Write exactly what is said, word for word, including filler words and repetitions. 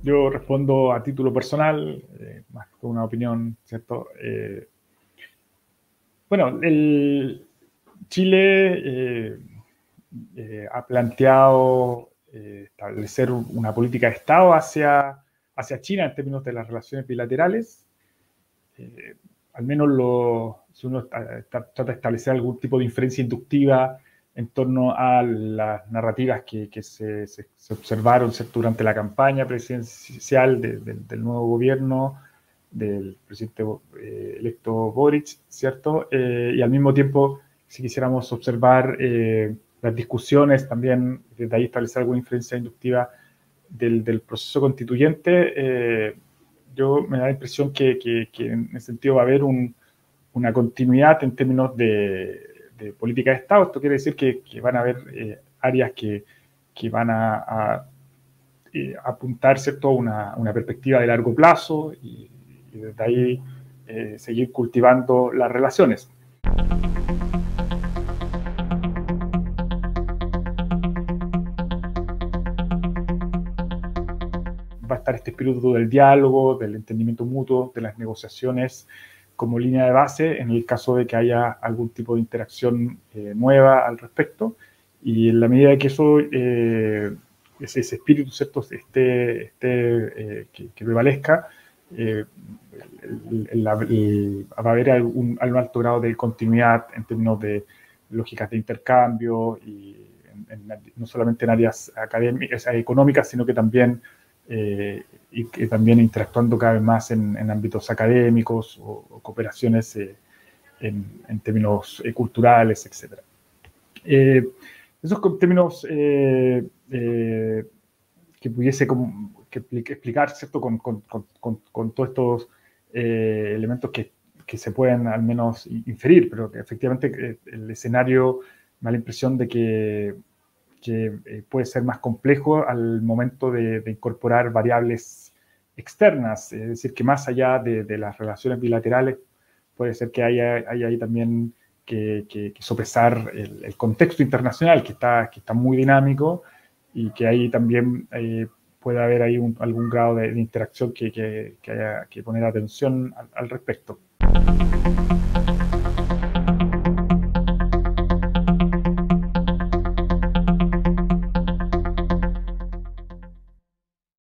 yo respondo a título personal, eh, más que una opinión, ¿cierto? Eh, bueno, el Chile eh, eh, ha planteado eh, establecer una política de Estado hacia, hacia China en términos de las relaciones bilaterales. Eh, al menos lo, si uno está, está, trata de establecer algún tipo de inferencia inductiva en torno a las narrativas que, que se, se, se, observaron, ¿cierto?, durante la campaña presidencial de, de, del nuevo gobierno, del presidente eh, electo Boric, ¿cierto? Eh, y al mismo tiempo, si quisiéramos observar eh, las discusiones, también desde ahí establecer alguna inferencia inductiva del, del proceso constituyente, eh, yo me da la impresión que, que, que en ese sentido va a haber un, una continuidad en términos de, de, política de Estado. Esto quiere decir que, que van a haber eh, áreas que, que van a, a eh, apuntar, ¿cierto?, una, una perspectiva de largo plazo y, y desde ahí eh, seguir cultivando las relaciones. Va a estar este espíritu del diálogo, del entendimiento mutuo, de las negociaciones como línea de base en el caso de que haya algún tipo de interacción eh, nueva al respecto. Y en la medida que eso, eh, ese, ese espíritu, ¿cierto?, esté, esté eh, que, que prevalezca, eh, el, el, el, va a haber algún, algún alto grado de continuidad en términos de lógicas de intercambio, y en, en, no solamente en áreas académicas, económicas, sino que también Eh, y que también interactuando cada vez más en, en ámbitos académicos o, o cooperaciones eh, en, en, términos eh, culturales, etcétera. Eh, esos términos eh, eh, que pudiese como, que explicar, ¿cierto?, con, con, con, con todos estos eh, elementos que, que se pueden al menos inferir, pero que efectivamente el escenario me da la impresión de que que eh, puede ser más complejo al momento de, de, incorporar variables externas, es decir, que más allá de, de las relaciones bilaterales, puede ser que haya, haya ahí también que, que, que sopesar el, el, contexto internacional, que está, que está muy dinámico, y que ahí también eh, puede haber ahí un, algún grado de, de interacción que, que, que haya que poner atención al, al respecto.